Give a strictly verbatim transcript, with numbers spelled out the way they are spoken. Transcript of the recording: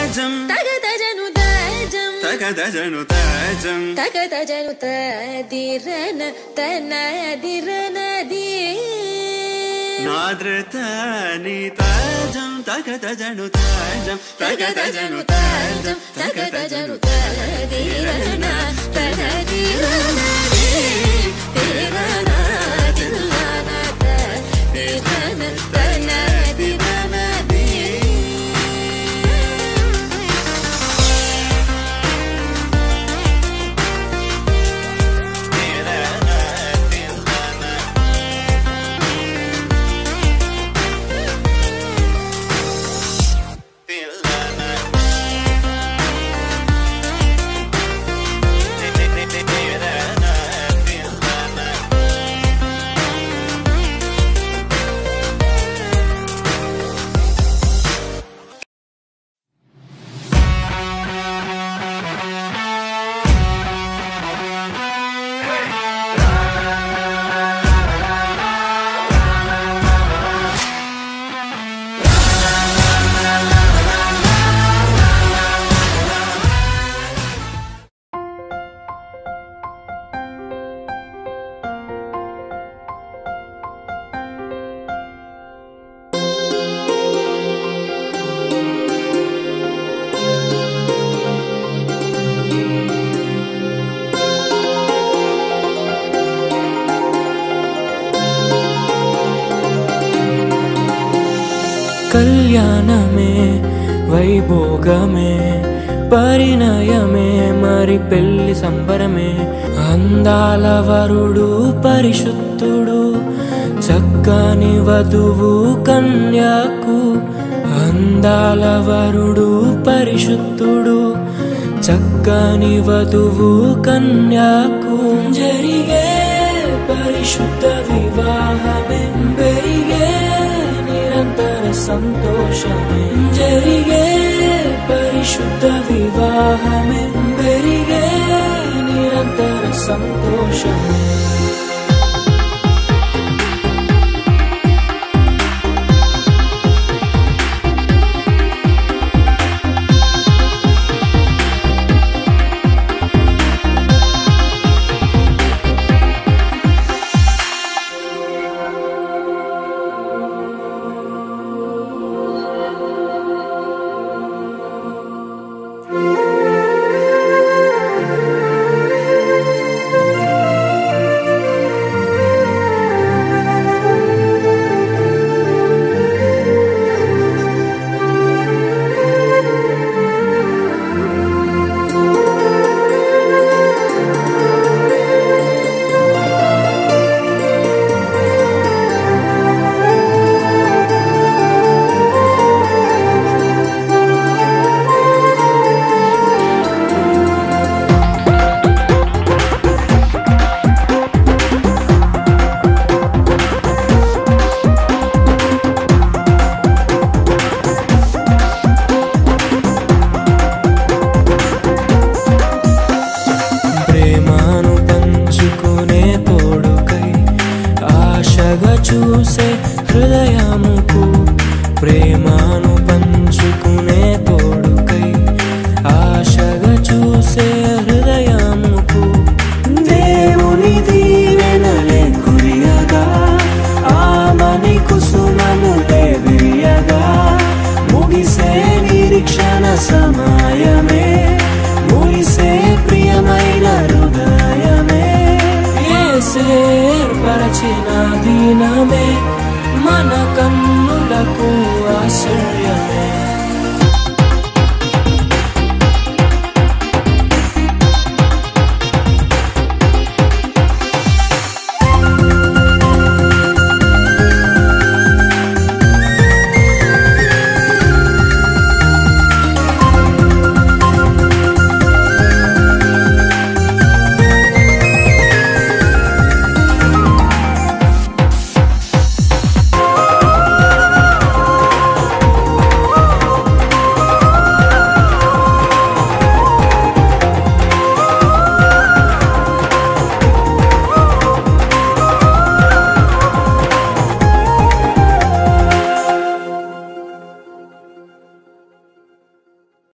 తాజం తగతజను తాజం తగతజను తాజం తగతజను తదిరన తనదిరనది నాద్రతని తాజం తగతజను తాజం తగతజను తాజం తగతజను తదిరన తనదిరనది తిరన తిల్లన తదిరన తనదిరనది కళ్యాణమే వైభోగమే పరిణయమే మరి పెళ్లి సంబరమే అందాల వరుడు పరిశుద్ధుడు చక్కని వధువు కన్యాకు అందాల వరుడు పరిశుద్ధుడు చక్కని వధువు కన్యాకు జరిగే పరిశుద్ధ వివాహమే పెరిగే నిరంతర సంతోషమే జరిగే పరిశుద్ధ వివాహమే పెరిగే నిరంతర సంతోషమే చూసే హృదయముకు ప్రేమను పంచుకునే తోడుకై ఆశగా చూసే హృదయముకు దేవుని దీవెనలే కురియగా ఆమని కుసుమములే విరియగా ముగిసే నిరీక్షణ సమయమే ముగిసే ప్రియమైన హృదయమే ఏర్పరచిన దినమే మన కన్నులకు ఆశ్చర్యమే